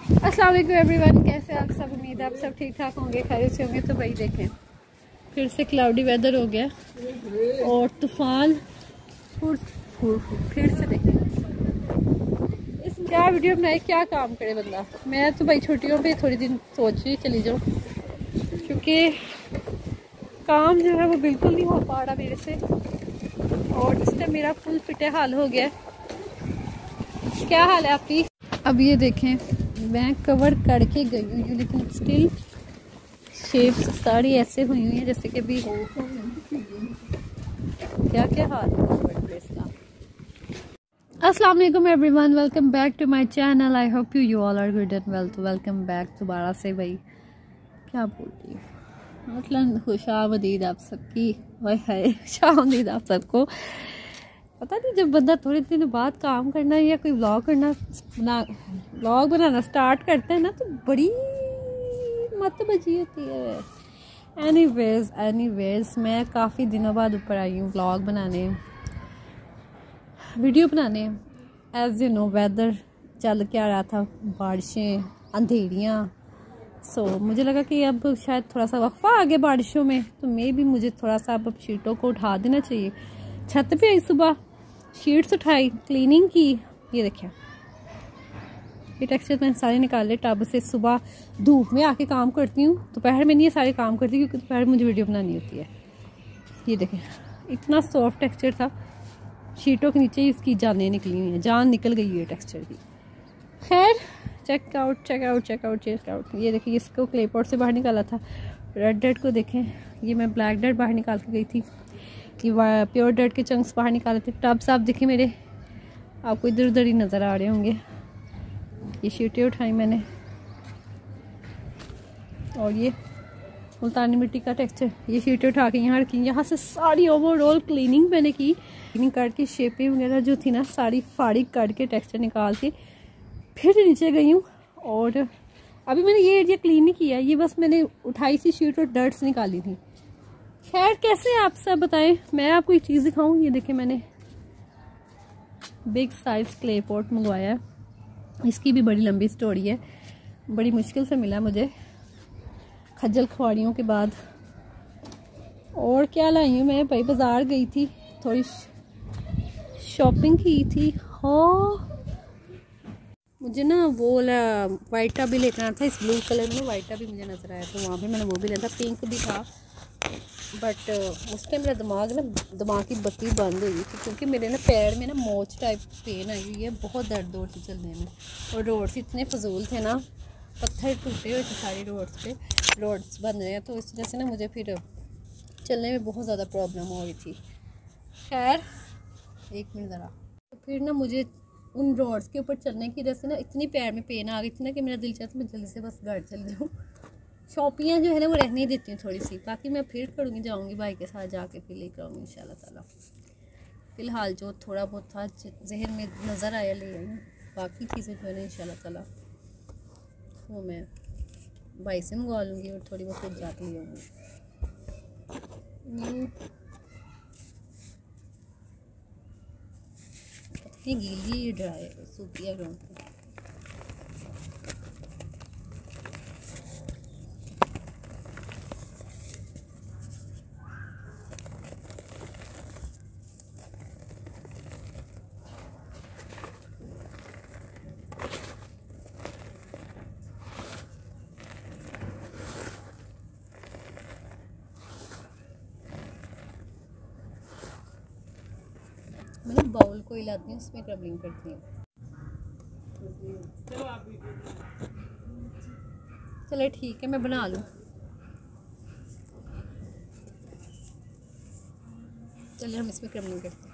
अस्सलाम वालेकुम एवरीवन, कैसे आप सब? उम्मीद है आप सब ठीक ठाक होंगे, खैरियत से होंगे। तो भाई देखें, फिर से क्लाउडी वेदर हो गया और तूफान फिर से देखें। इस क्या वीडियो बनाए, क्या काम करे बंदा। मैं तो भाई छुट्टियों पे थोड़ी दिन सोच रही चली जाऊँ, क्योंकि काम जो है वो बिल्कुल नहीं हो पा रहा मेरे से, और इससे मेरा फुल फिटे हाल हो गया। क्या हाल है आपकी? अब ये देखें, मैं कवर करके गई हुई हूँ, लेकिन स्टिल शेप्स सारी ऐसे हुई हुई हैं जैसे कि भी क्या क्या हाल है वर्डप्रेस का। अस्सलाम वालेकुम everyone, welcome back to my channel. I hope you all are good and well. तो वेलकम बैक दोबारा से। भाई क्या बोल रही हूँ, मतलब खुशामदीद आप सबकी। हाय खुशामदीद आप सबको। पता नहीं, जब बंदा थोड़े दिन बाद काम करना या कोई व्लॉग बनाना स्टार्ट करता है ना, तो बड़ी मत बजी होती है। एनीवेज मैं काफ़ी दिनों बाद ऊपर आई हूँ व्लॉग बनाने, वीडियो बनाने। एज यू नो, वेदर चल क्या रहा था, बारिशें, अंधेरियाँ। सो मुझे लगा कि अब शायद थोड़ा सा वक्फा आ गया बारिशों में, तो मुझे थोड़ा सा अब शीटों को उठा देना चाहिए। छत पे आई सुबह, शीट्स उठाई, क्लीनिंग की। ये देखिए, ये टेक्सचर मैंने सारे निकाले टब से। सुबह धूप में आके काम करती हूँ, दोपहर में नहीं ये सारे काम करती, क्योंकि दोपहर मुझे वीडियो बनानी होती है। ये देखें, इतना सॉफ्ट टेक्सचर था, शीटों के नीचे ही इसकी जानें निकली हुई हैं, जान निकल गई है टेक्सचर की। खैर, चेक आउट। ये देखिए, इसको क्ले पॉट से बाहर निकाला था। रेड डर्ट को देखें, ये मैं ब्लैक डर्ट बाहर निकाल के गई थी, कि प्योर डर्ट के चंक्स बाहर निकाले थे। टब्स आप देखें मेरे, आपको इधर उधर ही नज़र आ रहे होंगे। ये शीटें उठाई मैंने, और ये मुल्तानी मिट्टी का टेक्सचर, ये शीटें उठा के यहाँ रखी। यहाँ से सारी ओवरऑल क्लीनिंग मैंने की। क्लीनिंग करके शेपें वगैरह जो थी ना, सारी फाड़ी काट के टेक्सचर निकाल के फिर नीचे गई हूँ। और अभी मैंने ये एरिया क्लीन नहीं किया, ये बस मैंने उठाई सी शीट और डर्ट्स निकाली थी। खैर, कैसे आप सब बताएं। मैं आपको एक चीज़ दिखाऊं। ये देखें, मैंने बिग साइज क्ले पॉट मंगवाया है। इसकी भी बड़ी लंबी स्टोरी है, बड़ी मुश्किल से मिला मुझे, खज्जल खुआड़ियों के बाद। और क्या लाई हूँ मैं, भाई बाजार गई थी, थोड़ी शॉपिंग की थी। हाँ, मुझे ना वो वाइट टब भी लेकर आना था। इस ब्लू कलर में वाइट टब भी मुझे नज़र आया, तो वहाँ पे मैंने वो भी लेना था। पिंक भी था, बट उस टाइम मेरा दिमाग की बत्ती बंद हुई थी, क्योंकि मेरे ना पैर में ना मोच टाइप पेन आई हुई है, बहुत दर्द हो रही चलने में। और रोड्स इतने फजूल थे ना, पत्थर टूटे हुए थे सारी रोड्स पे, रोड्स बन रहे हैं, तो इस वजह से ना मुझे फिर चलने में बहुत ज़्यादा प्रॉब्लम हो रही थी। खैर, एक मिनट ज़रा। तो फिर ना मुझे उन रोड्स के ऊपर चलने की वजह से ना इतनी पैर में पेन आ गई थी ना, कि मेरा दिल चाहता मैं जल्दी से बस घर चल जाऊँ। शॉपियाँ जो है ना वो रहने देती हूँ थोड़ी सी, बाकी मैं फिर करूँगी, जाऊँगी भाई के साथ, जाके फिर लेकर आऊँगी इंशाल्लाह ताला। फ़िलहाल जो थोड़ा बहुत था जहन में नज़र आया ले आई हूँ, बाकी चीज़ें जो है ना इंशाल्लाह ताला वो मैं भाई से मंगवा लूँगी, और थोड़ी बहुत खुद जाके ले आऊँगी। इतनी गीली ड्राई सूखी ग्राउंड। मैं बाउल को हिलाती हूँ, उसमें क्रबिंग करती हूँ। चलो ठीक है, मैं बना लूँ। चलिए हम इसमें क्रबिंग करते हैं।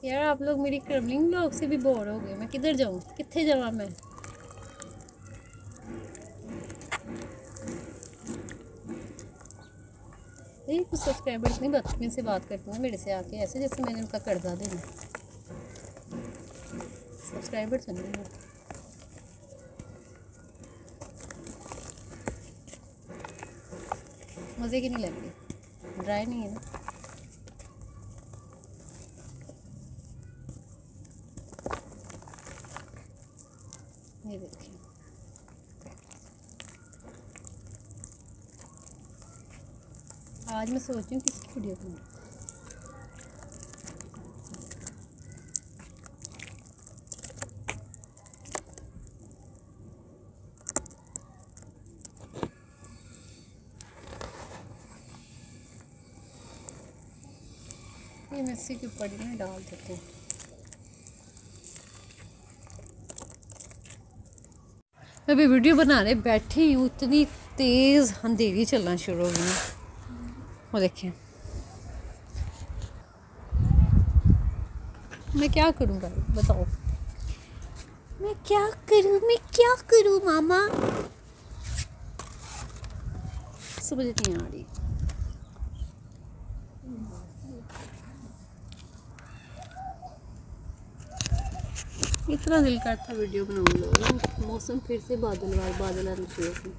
यार आप लोग मेरी क्रबलिंग ब्लॉग से भी बोर हो गए। मैं किधर जाऊँ, कितने जावा मैं? ये कुछ सब्सक्राइबर्स इतनी बदतमीजी से बात करते हैं मेरे से आके, ऐसे जैसे मैंने उनका कर्जा देना। सब्सक्राइबर सुन रहे हैं, मज़े की नहीं लग रही, ड्राई नहीं है ना। ये देखिए, आज मैं सोच रही हूँ किसकी वीडियो बनाऊँ। ये मिक्सी के ऊपर ही डाल देते हैं। मैं अभी वीडियो बनाने बैठी हूँ, इतनी तेज़ अंधेरी चलना शुरू हो गई। वो देखिए, मैं क्या करूँ भाई बताओ, मैं क्या करूँ मामा? समझ नहीं आ रही। इतना दिल करता वीडियो बनाऊँ लो, मौसम फिर से बादल आने शुरू हो।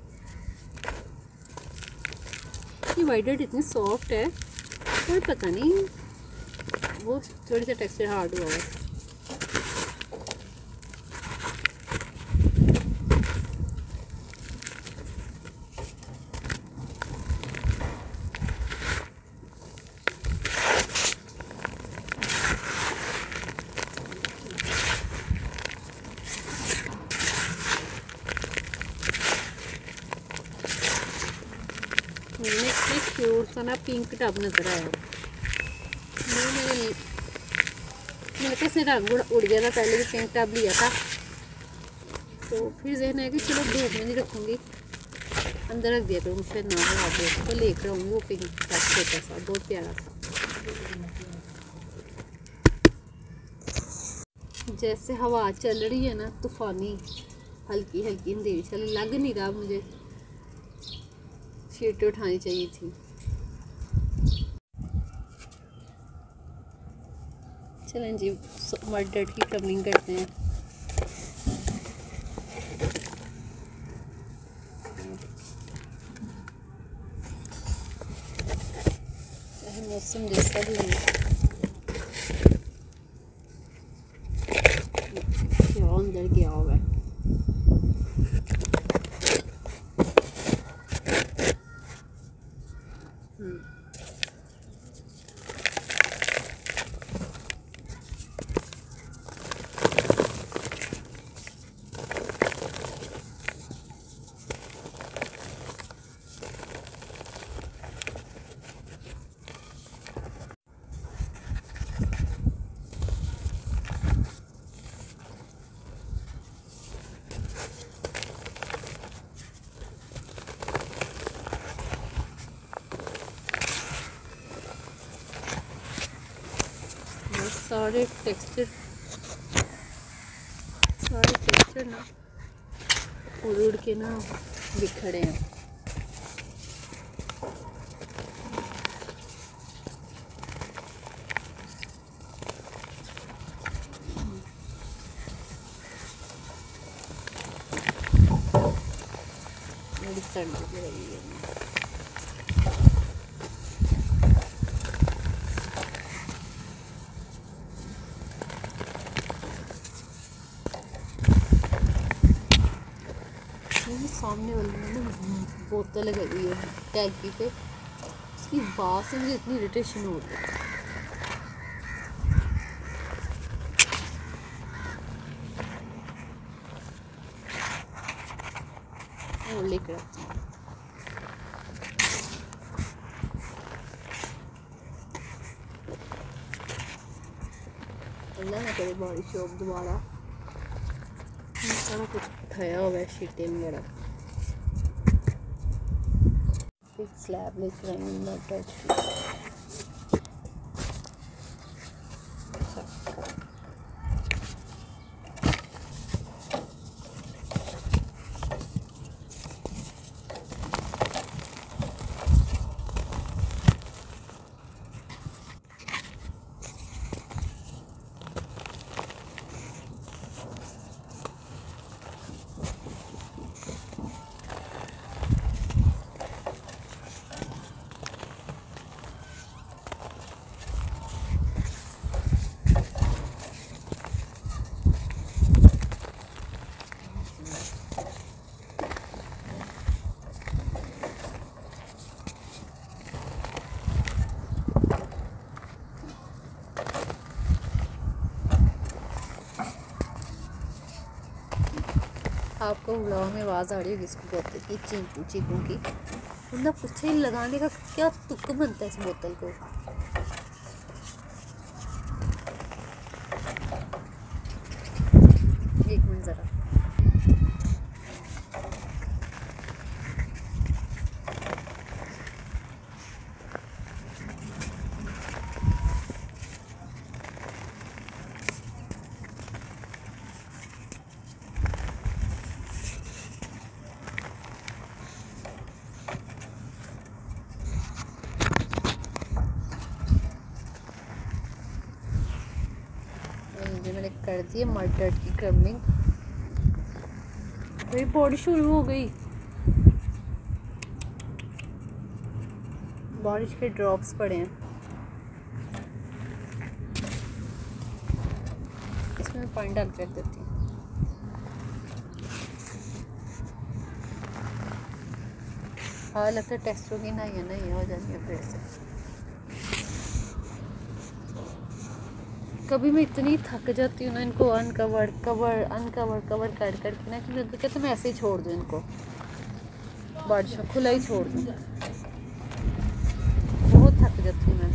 ये वाइट इतनी सॉफ्ट है, कोई पता नहीं, वो थोड़ी सा टेक्सचर हार्ड हुआ है। इतने क्यूट सा ना पिंक टब नजर आया। मेरे कैसे रंग उड़ गया था, पहले भी पिंक टब लिया था, तो फिर जहन है कि चलो धूप में नहीं रखूँगी, अंदर रख दिया करूँ, फिर ना हो आगे तो लेकर आऊँगी। वो पिंक टब छोटा सा बहुत प्यारा था। जैसे हवा चल रही है ना तूफानी, हल्की हल्की अंधेरी चल, लग नहीं रहा मुझे शीट उठानी चाहिए थी। चलें जी, मड डर्ट की क्रबलिंग करते हैं। चाहे मौसम जैसा भी हो, क्या अंदर गया हुआ है। सारे टेक्सचर ना उड़ के ना बिखरे हैं। मेरी सर्दी लग रही है। सामने वाली में बोतल लगी हुई है टैंकी पे, उसकी बात से मुझे इतनी इरिटेशन हो रही है। वो लेकर आती हूँ। अल्लाह ना करे बारिश हो दोबारा, सारा कुछ उठाया हुआ है, शीटें वगैरह। एक स्लैब लेकर आई हूँ। आपको ब्लॉग में आवाज़ आ रही होगी इसको बोतल की चीकू चीकू की, मतलब कुछ ही लगाने का क्या तुक बनता है इस बोतल को। एक मिनट ज़रा, मैंने कर दी है मटर की क्रम्बिंग। भाई बारिश शुरू हो गई, बारिश के ड्रॉप्स पड़े हैं। इसमें मैं पानी डाल के रख देती हूँ। हाँ लगता है टेस्ट होगी ना, ये हो जानी है फिर से। कभी मैं इतनी थक जाती हूँ ना इनको अनकवर कवर कर करके ना, कि मैं कहते मैं ऐसे ही छोड़ दूँ इनको, बारिश में खुला ही छोड़ दूँ। बहुत थक जाती हूँ मैं।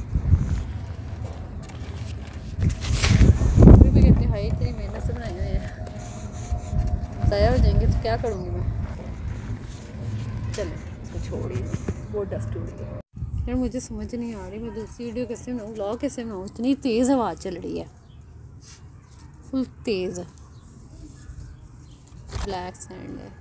फिर मैं कहती हूँ हाय इतनी मेहनत से बनाए हुए हैं, ज़ाया हो जाएंगे तो क्या करूँगी मैं। चलो इसको छोड़िए, बहुत डस्ट हो रही है यार। मुझे समझ नहीं आ रही मैं दूसरी वीडियो कैसे बनाऊँ, व्लॉग कैसे बनाऊँ। इतनी तेज़ हवा चल रही है, फुल तेज़। ब्लैक सैंड है।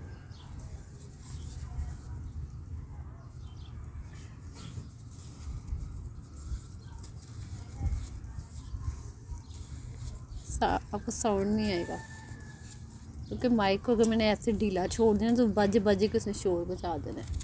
आपको साउंड नहीं आएगा क्योंकि माइक को अगर मैंने ऐसे ढीला छोड़ दिया तो बज बज के उसने शोर मचा देना है।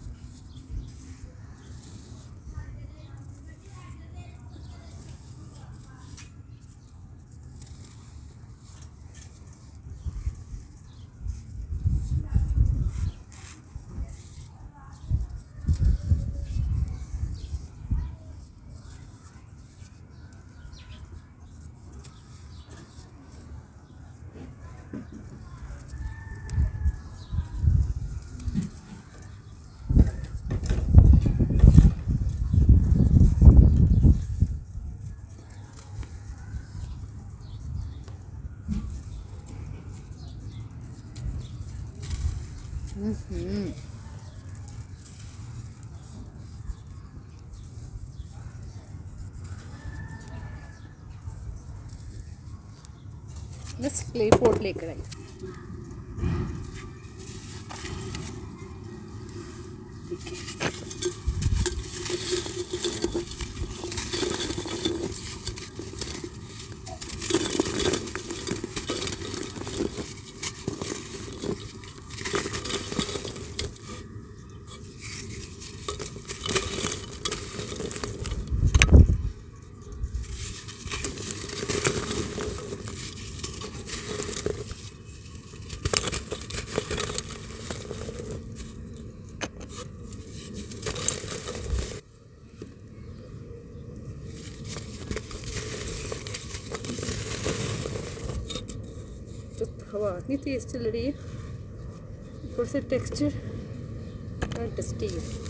बस क्ले पॉट लेकर आई। हवा इतनी तेज़ चल रही है, ऊपर से टेक्सचर और डस्टी है।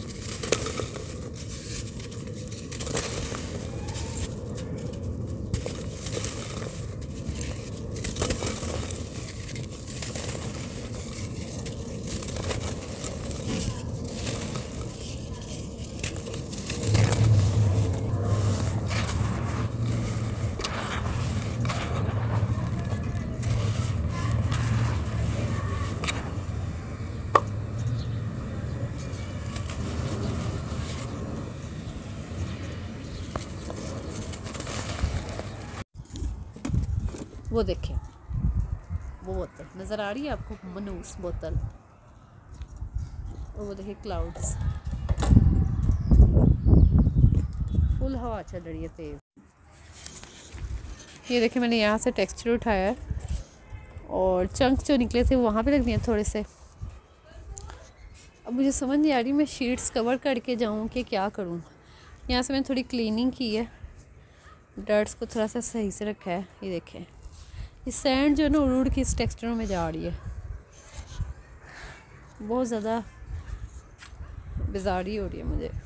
वो देखें, वो बोतल नज़र आ रही है आपको, मनूस बोतल। और वो देखें क्लाउड्स, फुल हवा चल रही है तेज़। ये देखिए मैंने यहाँ से टेक्सचर उठाया है और चंक जो निकले थे वहाँ पे रख दिए थोड़े से। अब मुझे समझ नहीं आ रही मैं शीट्स कवर करके जाऊँ कि क्या करूँ। यहाँ से मैंने थोड़ी क्लीनिंग की है, डर्ट्स को थोड़ा सा सही से रखा है। ये देखें ये सैंड जो है ना उड़ उड़ के इस टेक्सचरों में जा रही है, बहुत ज़्यादा बेजारी हो रही है मुझे।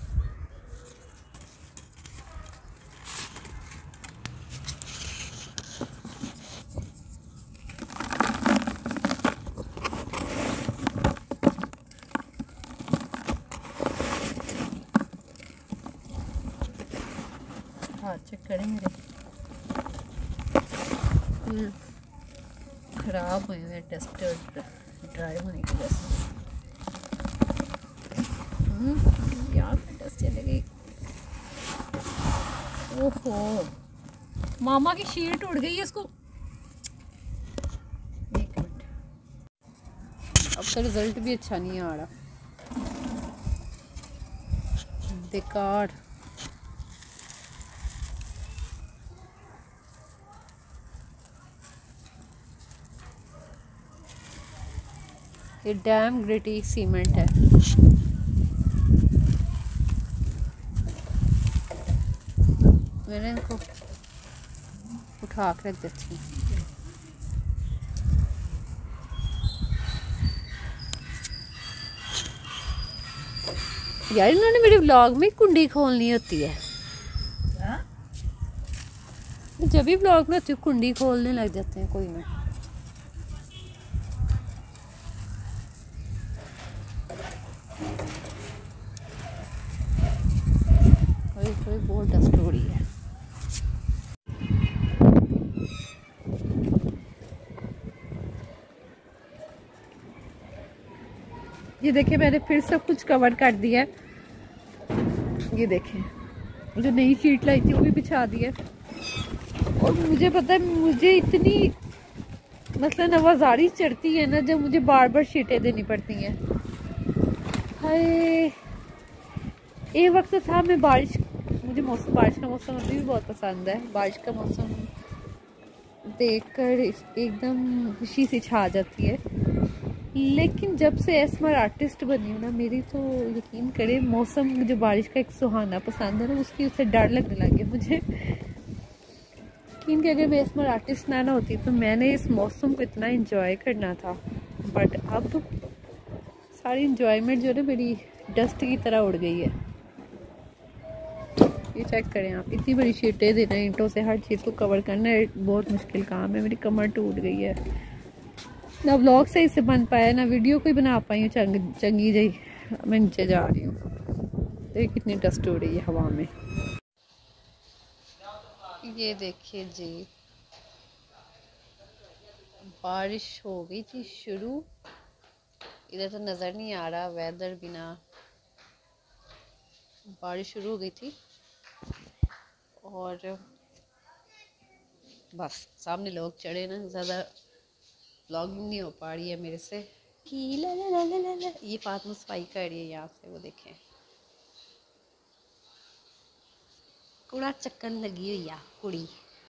हाथ चेक करें मेरे, खराब हुए हुए डस्ट और ड्राई होने की वजह से। यार डस्ट चले गई। ओहो, मामा की शीट उड़ गई है इसको। एक मिनट, अब तो रिजल्ट भी अच्छा नहीं आ रहा, बेकार। ये डैम ग्रिटी सीमेंट है। मैंने इनको उठा कर रख देती हूँ। यार इन्होंने मेरे व्लॉग में कुंडी खोलनी होती है, जब भी व्लॉग में होती है कुंडी खोलने लग जाते हैं कोई ना। बहुत डस्ट हो रही है। ये देखिए मैंने फिर सब कुछ कवर कर दिया है। ये देखें, जो नई शीट लाई थी वो भी बिछा दी है। और मुझे पता है, मुझे इतनी मतलब आवाज़ारी चढ़ती है ना जब मुझे बार बार शीटें देनी पड़ती हैं। हाय, एक वक्त तो था मैं मुझे मौसम बारिश का मौसम अभी भी बहुत पसंद है। बारिश का मौसम देखकर एकदम खुशी सी छा जाती है। लेकिन जब से एस्मर आर्टिस्ट बनी हूँ ना, मेरी तो यकीन करे मौसम जो बारिश का एक सुहाना पसंद है ना, उसकी उससे डर लगने लगे मुझे। क्योंकि अगर मैं एस्मर आर्टिस्ट ना होती तो मैंने इस मौसम को इतना एंजॉय करना था। बट अब सारी इंजॉयमेंट जो है ना मेरी डस्ट की तरह उड़ गई है। ये चेक करें आप, इतनी बड़ी शीटें देना, ईंटों से हर चीज़ को कवर करना बहुत मुश्किल काम है। मेरी कमर टूट गई है, ना व्लॉग सही से बन पाया, ना वीडियो कोई बना पाई हूँ चंगी जी। मैं नीचे जा रही हूँ, देखिए कितनी डस्ट हो रही है हवा में। ये देखिए जी, बारिश हो गई थी शुरू। इधर तो नज़र नहीं आ रहा वेदर, बिना बारिश शुरू हो गई थी और बस सामने लोग चढ़े ना, ज़्यादा व्लॉगिंग नहीं हो पा रही है मेरे से। ला ला ला ला ला। ये फातिमा सफाई कर रही है यहाँ से, वो देखें कूड़ा चक्कन लगी हुई है कुड़ी।